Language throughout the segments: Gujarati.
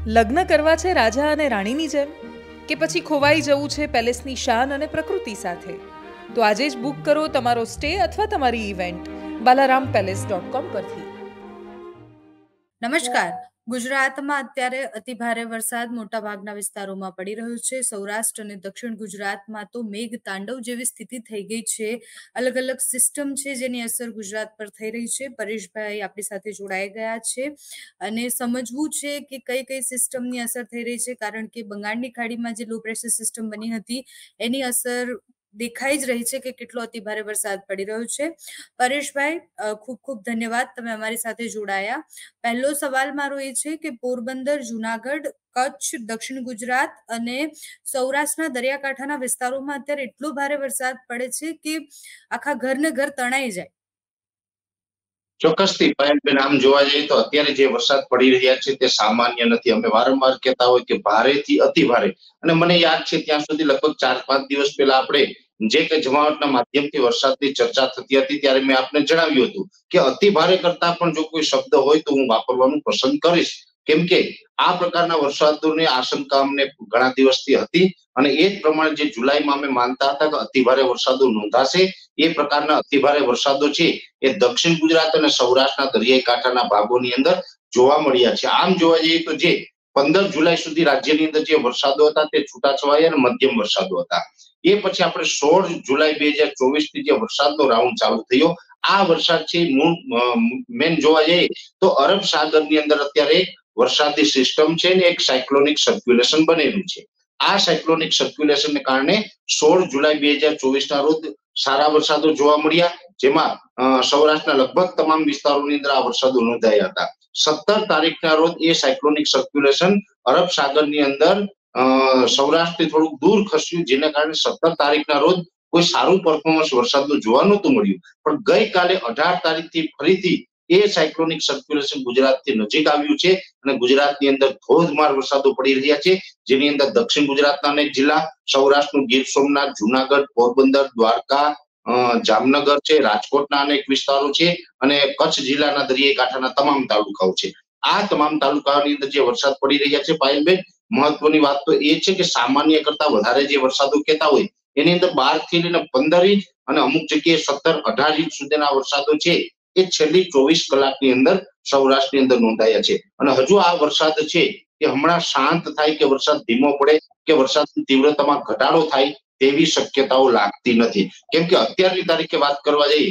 લગ્ન કરવા છે રાજા અને રાણીની જેમ, કે પછી ખોવાઈ જવું છે પેલેસની શાન અને પ્રકૃતિ સાથે? તો આજે જ બુક કરો તમારો સ્ટે અથવા તમારી ઇવેન્ટ balarampalace.com પરથી. નમસ્કાર. ગુજરાતમાં અત્યારે અતિભારે વરસાદ મોટાભાગના વિસ્તારોમાં પડી રહ્યો છે. સૌરાષ્ટ્ર અને દક્ષિણ ગુજરાતમાં તો મેઘ તાંડવ જેવી સ્થિતિ થઈ ગઈ છે. અલગ અલગ સિસ્ટમ છે જેની અસર ગુજરાત પર થઈ રહી છે. પરેશભાઈ આપણી સાથે જોડાઈ ગયા છે અને સમજવું છે કે કઈ કઈ સિસ્ટમની અસર થઈ રહી છે, કારણ કે બંગાળની ખાડીમાં જે લો પ્રેશર સિસ્ટમ બની હતી એની અસર દેખાઈ જ રહી છે કે કેટલો અતિભારે વરસાદ પડી રહ્યો છે. પરેશભાઈ, ખૂબ ખૂબ ધન્યવાદ, તમે અમારી સાથે જોડાયા. પહેલો સવાલ મારો એ છે કે પોરબંદર, જુનાગઢ, કચ્છ, દક્ષિણ ગુજરાત અને સૌરાષ્ટ્રના દરિયાકાંઠાના વિસ્તારોમાં અત્યારે એટલો ભારે વરસાદ પડે છે કે આખા ઘરને ઘર તણાઈ જાય. ચોક્કસથી પાયલબેન, આમ જોવા જઈએ તો અત્યારે જે વરસાદ પડી રહ્યા છે તે સામાન્ય નથી. અમે વારંવાર કહેતા હોય કે ભારેથી અતિ ભારે, અને મને યાદ છે ત્યાં સુધી લગભગ 4-5 દિવસ પહેલા આપણે જે કે જમાવટના માધ્યમથી વરસાદની ચર્ચા થતી હતી ત્યારે મેં આપને જણાવ્યું હતું કે અતિ ભારે કરતા પણ જો કોઈ શબ્દ હોય તો હું વાપરવાનું પસંદ કરીશ, કેમ કે આ પ્રકારના વરસાદોની આશંકા અમને ઘણા દિવસથી હતી અને એ જ પ્રમાણે જે જુલાઈમાં અમે માનતા હતા કે અતિભારે વરસાદો નોંધાશે, એ પ્રકારના અતિભારે વરસાદો છે એ દક્ષિણ ગુજરાત અને સૌરાષ્ટ્રના દરિયાઈ કાંઠાના ભાગોની અંદર જોવા મળ્યા છે. આમ જોવા જઈએ તો જે 15 જુલાઈ સુધી રાજ્યની અંદર જે વરસાદો હતા તે છૂટાછવાયા અને મધ્યમ વરસાદો હતા. એ પછી આપણે 16 જુલાઈ 2024 થી જે વરસાદનો રાઉન્ડ ચાલુ થયો, આ વરસાદ છે મેન જોવા જઈએ તો અરબ સાગરની અંદર અત્યારે એક વરસાદી સિસ્ટમ છે ને એક સાયક્લોનિક સર્ક્યુલેશન બનેલું છે. આ સાયક્લોનિક સર્ક્યુલેશનને કારણે 16 જુલાઈ 2024 ના રોજ સારા વરસાદો જોવા મળ્યા, જેમાં સૌરાષ્ટ્રના લગભગ તમામ વિસ્તારોની અંદર આ વરસાદો નોંધાયા હતા. 17 તારીખના રોજ એ સાયક્લોનિક સર્ક્યુલેશન અરબ સાગરની અંદર સૌરાષ્ટ્રથી થોડુંક દૂર ખસ્યું, જેના કારણે 17 તારીખના રોજ કોઈ સારું પરફોર્મન્સ વરસાદનું જોવા નહોતું મળ્યું. પણ ગઈકાલે 18 તારીખથી ફરીથી એ સાયક્લોનિક સર્ક્યુલેશન ગુજરાતથી નજીક આવ્યું છે અને ગુજરાતની અંદર ધોધમાર વરસાદો પડી રહ્યા છે, જેની અંદર દક્ષિણ ગુજરાતના અનેક જિલ્લા, સૌરાષ્ટ્રનું ગીર સોમનાથ, જુનાગઢ, પોરબંદર, દ્વારકા, જામનગર છે, રાજકોટના અનેક વિસ્તારો છે અને કચ્છ જિલ્લાના દરિયાઈ કાંઠાના તમામ તાલુકાઓ છે. આ તમામ તાલુકાઓની અંદર જે વરસાદ પડી રહ્યા છે પાયલબેન, મહત્વની વાત તો એ છે કે સામાન્ય કરતા વધારે જે વરસાદો કહેતા હોય એની અંદર 12 થી લઈને 15 ઇંચ અને અમુક જગ્યાએ 17-18 ઇંચ સુધીના વરસાદો છે એ છેલ્લી 24 કલાકની અંદર સૌરાષ્ટ્રની અંદર નોંધાયા છે. અને હજુ આ વરસાદ છે એ હમણાં શાંત થાય કે વરસાદ ધીમો પડે કે વરસાદની તીવ્રતામાં ઘટાડો થાય તેવી શક્યતાઓ લાગતી નથી, કેમ કે અત્યારની તારીખે વાત કરવા જઈએ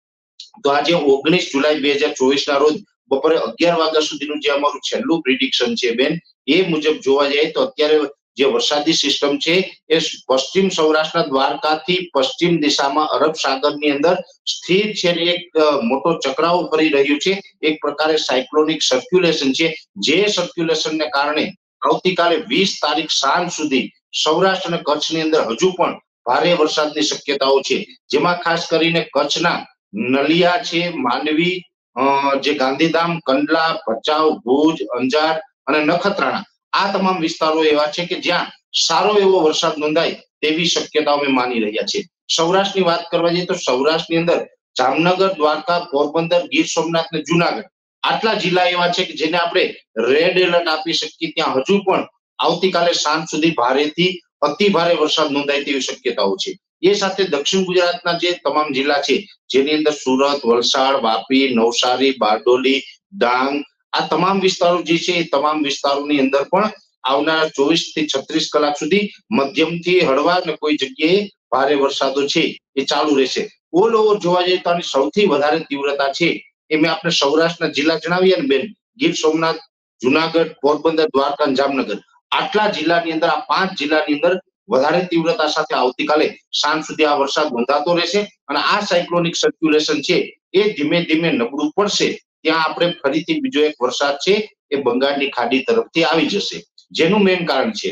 તો આજે 19 જુલાઈ 2024 ના રોજ બપોરે 11 વાગ્યા સુધીનું જે અમારું છેલ્લું પ્રિડિક્શન છે બેન, એ મુજબ જોવા જઈએ તો અત્યારે જે વરસાદી સિસ્ટમ છે એ પશ્ચિમ સૌરાષ્ટ્રના દ્વારકાથી પશ્ચિમ દિશામાં અરબ સાગરની અંદર સ્થિર છે, એક મોટો ચક્રાવ ફરી રહ્યું છે, એક પ્રકારે સાયક્લોનિક સર્ક્યુલેશન છે. જે સર્ક્યુલેશનને કારણે આવતીકાલે 20 તારીખ સાંજ સુધી સૌરાષ્ટ્ર અને કચ્છની અંદર હજુ પણ ભારે વરસાદની શક્યતાઓ છે, જેમાં ખાસ કરીને કચ્છના નલિયા છે, માંડવી, જે ગાંધીધામ, કંડલા, ભચાઉ, ભુજ, અંજાર અને નખત્રાણા, આ તમામ વિસ્તારો એવા છે કે જ્યાં સારો એવો વરસાદ નોંધાય તેવી શક્યતાઓ અમે માની રહ્યા છે. સૌરાષ્ટ્રની વાત કરવા જઈએ તો સૌરાષ્ટ્રની અંદર જામનગર, દ્વારકા, પોરબંદર, ગીર સોમનાથ અને જુનાગઢ, આટલા જિલ્લા એવા છે કે જેને આપણે રેડ એલર્ટ આપી શકીએ, ત્યાં હજુ પણ આવતીકાલે સાંજ સુધી ભારેથી અતિ ભારે વરસાદ નોંધાય તેવી શક્યતાઓ છે. એ સાથે દક્ષિણ ગુજરાતના જે તમામ જિલ્લા છે જેની અંદર સુરત, વલસાડ, વાપી, નવસારી, બારડોલી, ડાંગ, આ તમામ વિસ્તારો જે છે એ તમામ વિસ્તારોની અંદર પણ આવનારા 24 થી 36 કલાક સુધી મધ્યમથી હળવા અને કોઈ જગ્યાએ ભારે વરસાદો છે એ ચાલુ રહેશે. ઓલ ઓવર જોવા જઈએ તો આની સૌથી વધારે તીવ્રતા છે એ મેં આપણે સૌરાષ્ટ્રના જિલ્લા જણાવ્યા ને બેન, ગીર સોમનાથ, જુનાગઢ, પોરબંદર, દ્વારકા અને જામનગર, આટલા જિલ્લાની અંદર, આ 5 જિલ્લાની અંદર વધારે તીવ્રતા સાથે આવતીકાલે સાંજ સુધી આ વરસાદ નોંધાતો રહેશે અને આ સાયક્લોનિક સર્ક્યુલેશન છે એ ધીમે ધીમે નબળું પડશે. ત્યાં આપણે ફરીથી બીજો એક વરસાદ છે એ બંગાળની ખાડી તરફથી આવી જશે, જેનું મેઇન કારણ છે,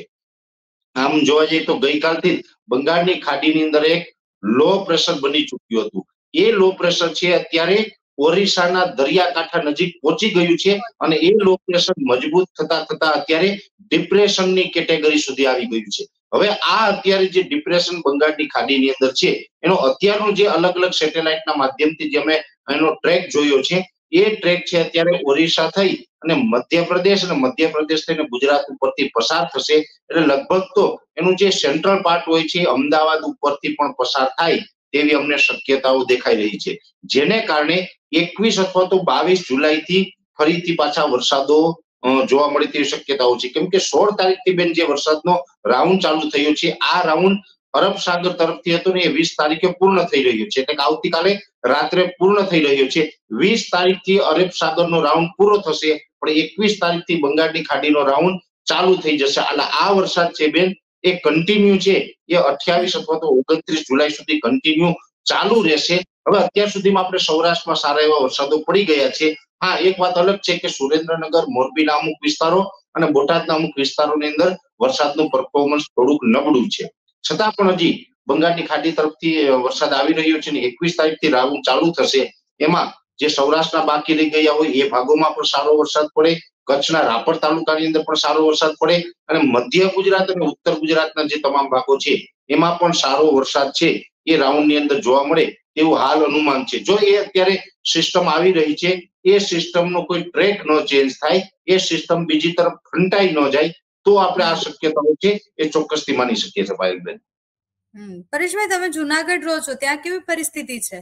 આમ જોવા જઈએ તો ગઈકાલથી બંગાળની ખાડીની અંદર એક લો પ્રેશર બની ચૂક્યું હતું. એ લો પ્રેશર છે અત્યારે ઓરિસ્સાના દરિયાકાંઠા નજીક પહોંચી ગયું છે અને એ લો પ્રેશર મજબૂત થતા થતા અત્યારે ડિપ્રેશનની કેટેગરી સુધી આવી ગયું છે. હવે આ અત્યારે જે ડિપ્રેશન બંગાળની ખાડીની અંદર છે એનો અત્યારનો જે અલગ અલગ સેટેલાઇટના માધ્યમથી જે અમે એનો ટ્રેક જોયો છે એ ટ્રેક છે અત્યારે ઓરિસ્સા થઈ અને મધ્યપ્રદેશ અને મધ્યપ્રદેશ થઈને ગુજરાત ઉપરથી પસાર થશે. એટલે લગભગ તો એનું જે સેન્ટ્રલ પાર્ટ હોય છે અમદાવાદ ઉપરથી પણ પસાર થાય તેવી અમને શક્યતાઓ દેખાઈ રહી છે. જેને કારણે 21 અથવા તો 22 જુલાઈથી ફરીથી પાછા વરસાદો જોવા મળે તેવી શક્યતાઓ છે. કેમ કે 16 તારીખથી બેન જે વરસાદનો રાઉન્ડ ચાલુ થયો છે, આ રાઉન્ડ અરબ સાગર તરફથી હતો ને એ 20 તારીખે પૂર્ણ થઈ રહ્યો છે. એટલે કે આવતીકાલે રાત્રે પૂર્ણ થઈ રહ્યો છે. 20 તારીખથી અરબ સાગરનો રાઉન્ડ પૂરો થશે, પણ 21 તારીખથી બંગાળની ખાડીનો રાઉન્ડ ચાલુ થઈ જશે. એટલે આ વરસાદ છે બેન એ કન્ટિન્યુ છે, એ 28 અથવા તો 29 જુલાઈ સુધી કન્ટિન્યુ ચાલુ રહેશે. હવે અત્યાર સુધીમાં આપણે સૌરાષ્ટ્રમાં સારા એવા વરસાદો પડી ગયા છે. હા, એક વાત અલગ છે કે સુરેન્દ્રનગર, મોરબીના અમુક વિસ્તારો અને બોટાદના અમુક વિસ્તારોની અંદર વરસાદનું પરફોર્મન્સ થોડુંક નબળું છે. છતાં પણ હજી બંગાળની ખાડી તરફથી વરસાદ આવી રહ્યો છે ને 21 તારીખથી રાઉન્ડ ચાલુ થશે. એમાં જે સૌરાષ્ટ્રના બાકી રહી ગયા હોય એ ભાગોમાં પણ સારો વરસાદ પડે, કચ્છના રાપર તાલુકાની અંદર પણ સારો વરસાદ પડે અને મધ્ય ગુજરાત અને ઉત્તર ગુજરાતના જે તમામ ભાગો છે એમાં પણ સારો વરસાદ છે એ રાઉન્ડની અંદર જોવા મળે તેવું હાલ અનુમાન છે. જો એ અત્યારે સિસ્ટમ આવી રહી છે, એ સિસ્ટમનો કોઈ ટ્રેક ન ચેન્જ થાય, એ સિસ્ટમ બીજી તરફ ફંટાઈ ન જાય, તો આપણે આ શક્યતાઓ છે એ ચોક્કસથી માની શકીએ છીએ પાયલબેન. પરેશભાઈ, તમે જુનાગઢ રહો છો, ત્યાં કેવી પરિસ્થિતિ છે?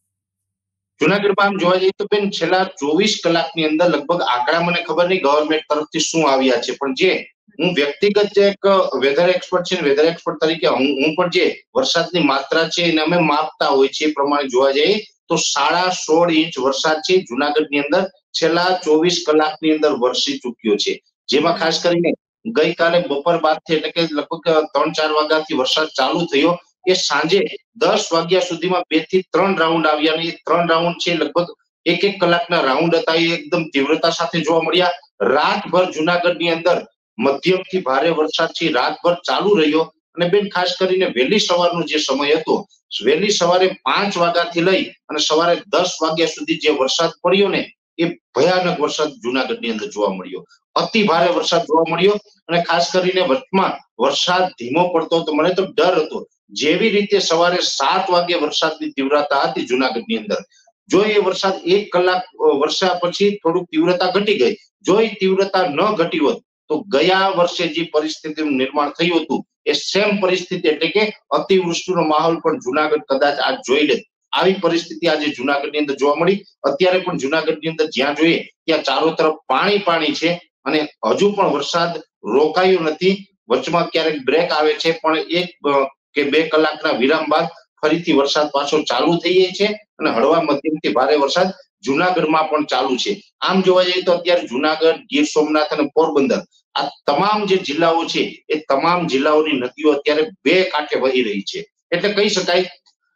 જુનાગઢમાં આમ જોવા જઈએ તો બેન છેલ્લા 24 કલાકની અંદર લગભગ આંકડા મને ખબર નહીં ગવર્મેન્ટ તરફથી શું આવ્યા છે, પણ જે હું વ્યક્તિગત જે એક વેધર એક્સપર્ટ છે, વેધર એક્સપર્ટ તરીકે હું પણ જે વરસાદની માત્રા છે એને અમે માપતા હોય છે એ પ્રમાણે જોવા જઈએ તો 16.5 ઇંચ વરસાદ છે જુનાગઢની અંદર છેલ્લા 24 કલાકની અંદર વરસી ચૂક્યો છે. જેમાં ખાસ કરીને ગઈકાલે બપોર બાદથી એટલે કે લગભગ 3-4 વાગ્યાથી વરસાદ ચાલુ થયો, એ સાંજે 10 વાગ્યા સુધીમાં 2 થી 3 રાઉન્ડ આવ્યા અને એ 3 રાઉન્ડ છે લગભગ 1-1 કલાકના રાઉન્ડ હતા. એ એકદમ તીવ્રતા સાથે જોવા મળ્યા. રાતભર જુનાગઢની અંદર મધ્યમથી ભારે વરસાદ છે રાતભર ચાલુ રહ્યો અને બેન ખાસ કરીને વહેલી સવારનો જે સમય હતો, વહેલી સવારે 5 વાગ્યાથી લઈ અને સવારે 10 વાગ્યા સુધી જે વરસાદ પડ્યો ને એ ભયાનક વરસાદ જુનાગઢની અંદર જોવા મળ્યો. અતિ ભારે વરસાદ જોવા મળ્યો અને ખાસ કરીને વચમાં વરસાદ ધીમો પડતો હતો. મને તો ડર હતો, જેવી રીતે સવારે 7 વાગે વરસાદની તીવ્રતા હતી જુનાગઢની અંદર, જો એ વરસાદ 1 કલાક વરસ્યા પછી થોડુંક તીવ્રતા ઘટી ગઈ, જો એ તીવ્રતા ન ઘટી હોત તો ગયા વર્ષે જે પરિસ્થિતિનું નિર્માણ થયું હતું એ સેમ પરિસ્થિતિ એટલે કે અતિવૃષ્ટિનો માહોલ પણ જુનાગઢ કદાચ આજ જોઈ લે. આવી પરિસ્થિતિ આજે જુનાગઢની અંદર જોવા મળી. અત્યારે પણ જુનાગઢની અંદર જ્યાં જોઈએ ત્યાં ચારો તરફ પાણી છે અને હજુ પણ વરસાદ રોકાયો નથી. વચમાં ક્યારેક બ્રેક આવે છે પણ 1 કે 2 કલાકના વિરામ બાદ ફરીથી વરસાદ પાછો ચાલુ થઈ જાય છે અને હળવા મધ્યમથી ભારે વરસાદ જુનાગઢમાં પણ ચાલુ છે. આમ જોવા જઈએ તો અત્યારે જુનાગઢ, ગીર સોમનાથ અને પોરબંદર આ તમામ જે જિલ્લાઓ છે એ તમામ જિલ્લાઓની નદીઓ અત્યારે 2 કાંઠે વહી રહી છે. એટલે કહી શકાય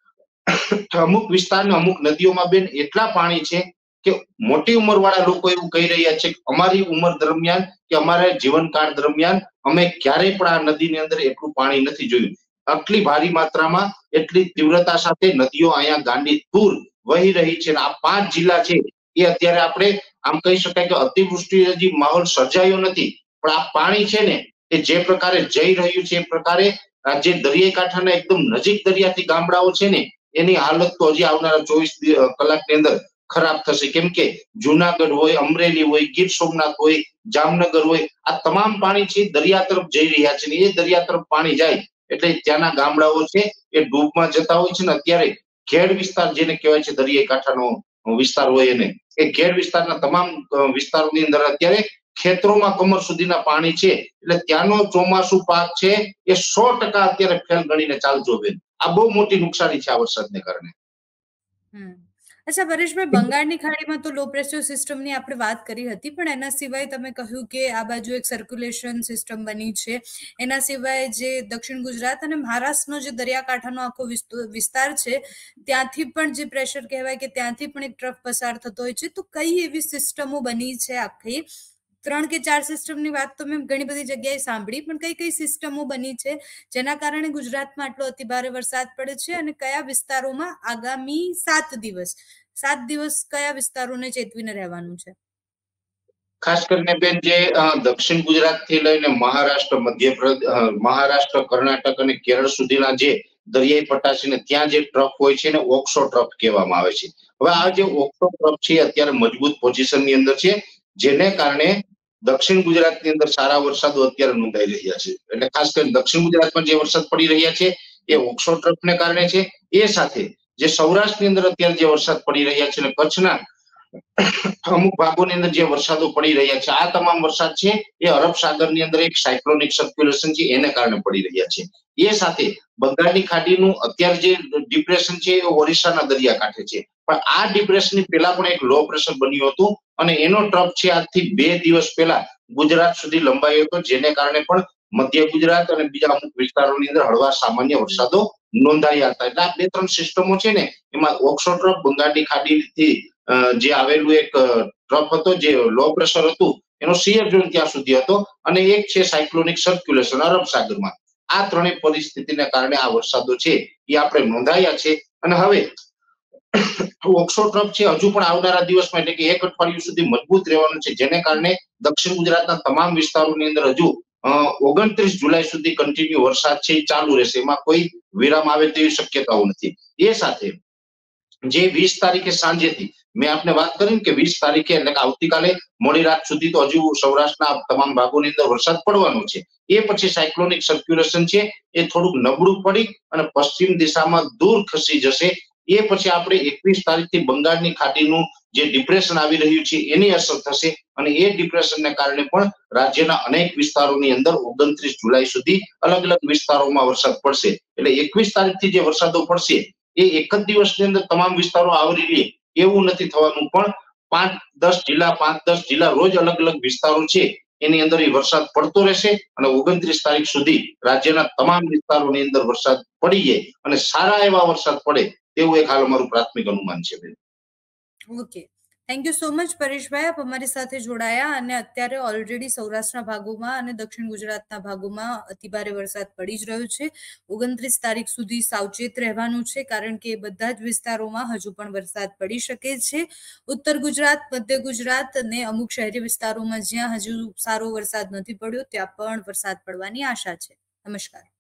અમુક વિસ્તારના અમુક નદીઓમાં બેન એટલા પાણી છે કે મોટી ઉંમરવાળા લોકો એવું કહી રહ્યા છે કે અમારી ઉંમર દરમિયાન કે અમારા જીવનકાળ દરમિયાન અમે ક્યારેય પણ આ નદીની અંદર એટલું પાણી નથી જોયું. આટલી ભારી માત્રામાં એટલી તીવ્રતા સાથે નદીઓ અહીંયા ગાંડી તૂર વહી રહી છે. આ 5 જિલ્લા છે એ અત્યારે આપણે આમ કહી શકાય કે અતિવૃષ્ટિ હજી માહોલ સર્જાયો નથી, પણ આ પાણી છે ને એ જે પ્રકારે જઈ રહ્યું છે એ પ્રકારે જે દરિયાઈ કાંઠાના એકદમ નજીક દરિયાથી ગામડાઓ છે ને એની હાલત તો હજી આવનારા 24 કલાકની અંદર ખરાબ થશે. કેમ કે જુનાગઢ હોય, અમરેલી હોય, ગીર સોમનાથ હોય, જામનગર હોય, આ તમામ પાણી છે દરિયા તરફ જઈ રહ્યા છે ને એ દરિયા તરફ પાણી જાય એટલે ત્યાંના ગામડાઓ છે એ ડૂબમાં જતા હોય છે ને અત્યારે ઘેડ વિસ્તાર જેને કહેવાય છે દરિયાઈ કાંઠાનો વિસ્તાર હોય એને એ ઘેડ વિસ્તારના તમામ વિસ્તારોની અંદર અત્યારે ખેતરોમાં કમર સુધીના પાણી છે. એટલે ત્યાંનો ચોમાસુ પાક છે એ 100% અત્યારે ફેલ ગણીને ચાલજો બેન. આ બહુ મોટી નુકસાની છે આ વરસાદને કારણે. અચ્છા પરેશભાઈ, બંગાળની ખાડીમાં તો લો પ્રેશર સિસ્ટમની આપણે વાત કરી હતી, પણ એના સિવાય તમે કહ્યું કે આ બાજુ એક સર્ક્યુલેશન સિસ્ટમ બની છે. એના સિવાય જે દક્ષિણ ગુજરાત અને મહારાષ્ટ્રનો જે દરિયાકાંઠાનો આખો વિસ્તાર છે ત્યાંથી પણ જે પ્રેશર કહેવાય કે ત્યાંથી પણ એક ટ્રફ પસાર થતો હોય છે. તો કઈ એવી સિસ્ટમો બની છે આખી? 3 કે 4 સિસ્ટમની વાત તો મેં ઘણી બધી જગ્યાએ સાંભળી, પણ કઈ સિસ્ટમો બની છે જેના કારણે ગુજરાતમાં આટલો અતિભારે વરસાદ પડે છે અને કયા વિસ્તારોમાં આગામી 7 દિવસ કયા વિસ્તારોને ચેતવીને રહેવાનું છે? ખાસ કરીને બેન જે દક્ષિણ ગુજરાત થી લઈને મહારાષ્ટ્ર, મધ્યપ્રદેશ, મહારાષ્ટ્ર, કર્ણાટક અને કેરળ સુધીના જે દરિયાઈ પટ્ટા છે ને ત્યાં જે ટ્રફ હોય છે ને ઓક્સો ટ્રફ કહેવામાં આવે છે. હવે આ જે ઓક્સો ટ્રફ છે અત્યારે મજબૂત પોઝિશનની અંદર છે, જેને કારણે દક્ષિણ ગુજરાતની અંદર સારા વરસાદો અત્યારે નોંધાઈ રહ્યા છે. એટલે ખાસ કરીને દક્ષિણ ગુજરાતમાં જે વરસાદ પડી રહ્યા છે એ ઓક્સો ટ્રફને કારણે છે. એ સાથે જે સૌરાષ્ટ્રની અંદર અત્યારે જે વરસાદ પડી રહ્યા છે અને કચ્છના અમુક ભાગોની અંદર જે વરસાદો પડી રહ્યા છે, આ તમામ વરસાદ છે એ અરબ સાગરની અંદર એક સાયક્લોનિક સર્ક્યુલેશન છે એને કારણે પડી રહ્યા છે. એ સાથે બંગાળની ખાડીનું અત્યારે જે ડિપ્રેશન છે એ ઓરિસ્સાના દરિયાકાંઠે છે, પણ આ ડિપ્રેશનની પહેલા પણ એક લો પ્રેશર બન્યું હતું અને એનો ટ્રફ છે આજથી 2 દિવસ પહેલા ગુજરાત સુધી લંબાયો હતો, જેને કારણે પણ મધ્ય ગુજરાત અને બીજા અમુક વિસ્તારોની અંદર હળવા સામાન્ય વરસાદો નોંધાયા હતા. એટલે આ 2-3 સિસ્ટમો છે ને એમાં ઓક્સો ટ્રફ બંગાળની ખાડીથી જે આવેલું એક ટ્રફ હતો, જે લો પ્રેશર હતું એનો શિયર ઝોન ત્યાં સુધી હતો, અને એક છે સાયક્લોનિક સર્ક્યુલેશન અરબ સાગરમાં. આ ત્રણેય પરિસ્થિતિને કારણે આ વરસાદો છે એ આપણે નોંધાયા છે. અને હવે ઓક્સો ટ્રફ છે હજુ પણ આવનારા દિવસમાં એટલે કે 1 અઠવાડિયું સુધી મજબૂત રહેવાનું છે, જેને કારણે દક્ષિણ ગુજરાતના તમામ વિસ્તારોની અંદર હજુ 29 જુલાઈ સુધી કન્ટિન્યુ વરસાદ છે એ ચાલુ રહેશે, એમાં કોઈ વિરામ આવે તેવી શક્યતાઓ નથી. એ સાથે જે 20 તારીખે સાંજેથી મેં આપને વાત કરી કે 20 તારીખે એટલે કે આવતીકાલે મોડી રાત સુધી તો હજુ સૌરાષ્ટ્રના તમામ ભાગોની અંદર વરસાદ પડવાનો છે. એ પછી સાયક્લોનિક સર્ક્યુલેશન છે એ થોડુંક નબળું પડી અને પશ્ચિમ દિશામાં દૂર ખસી જશે. એ પછી આપણે 21 તારીખથી બંગાળની ખાડીનું જે ડિપ્રેશન આવી રહ્યું છે એની અસર થશે, અને એ ડિપ્રેશનને કારણે પણ રાજ્યના અનેક વિસ્તારોની અંદર 29 જુલાઈ સુધી અલગ અલગ વિસ્તારોમાં વરસાદ પડશે. એટલે 21 તારીખથી જે વરસાદો પડશે એ એક જ દિવસની અંદર તમામ વિસ્તારો આવરી લે એવું નથી થવાનું, પણ 5-10 જિલ્લા રોજ અલગ અલગ વિસ્તારો છે એની અંદર એ વરસાદ પડતો રહેશે, અને 29 તારીખ સુધી રાજ્યના તમામ વિસ્તારોની અંદર વરસાદ પડી જાય અને સારા એવા વરસાદ પડે તેવું એક હાલ અમારું પ્રાથમિક અનુમાન છે. Okay, thank you so much Pareshbhai, આપ અમારી સાથે જોડાયા. અને અત્યારે ઓલરેડી સૌરાષ્ટ્રના ભાગોમાં અને દક્ષિણ ગુજરાતના ભાગોમાં અતિભારે વરસાદ પડી જ રહ્યો છે. 29 તારીખ સુધી સાવચેત રહેવાનું છે, કારણ કે બધા જ વિસ્તારોમાં હજુ પણ વરસાદ પડી શકે છે. ઉત્તર ગુજરાત, મધ્ય ગુજરાત અને અમુક શહેરી વિસ્તારોમાં જ્યાં હજુ સારો વરસાદ નથી પડ્યો ત્યાં પણ વરસાદ પડવાની આશા છે. નમસ્કાર.